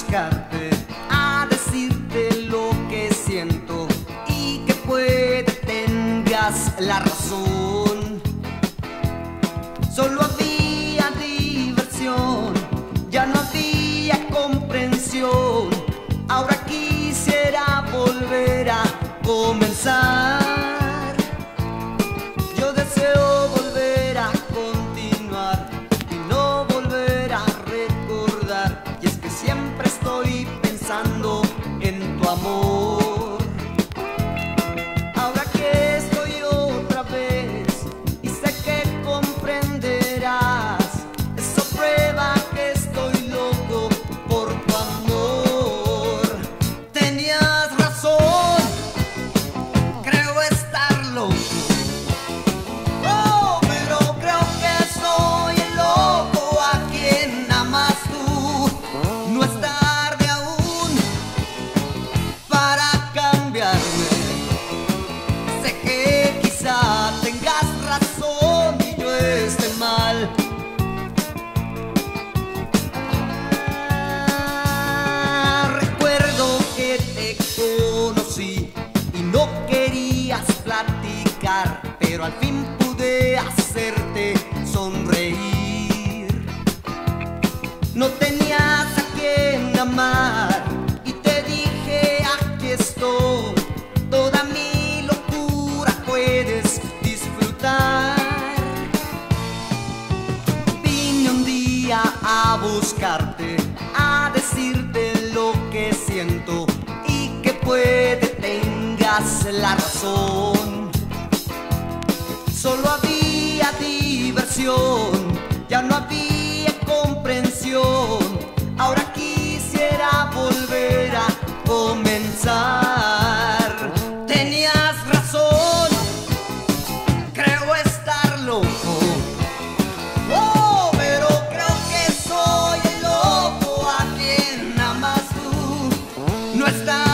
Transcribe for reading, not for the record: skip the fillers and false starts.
buscarte, a decirte lo que siento y que puede tengas la razón. Solo había diversión, ya no había comprensión. Ahora quisiera volver a comenzar. Yo deseo volver a continuar y no volver a recordar. Y es que siempre estoy pensando en tu amor. Ahora que estoy otra vez y sé que comprenderás, eso prueba que estoy loco por tu amor. Tenías razón, creo estar loco. Oh, pero creo que soy el loco a quien amas tú. No es tarde aún para cambiarme. Sé que quizá tengas razón y yo esté mal. Recuerdo que te conocí y no querías platicar, pero al fin pude hacerte sonreír. No tenías a quien amar y te dije: aquí estoy, toda mi locura puedes disfrutar. Vine un día a buscarte, a decirte lo que siento y que puede tengas la razón. Solo había diversión, ya no había comprensión. Ahora quisiera volver a comenzar. Tenías razón, creo estar loco. Oh, pero creo que soy el loco a quien amas tú. No está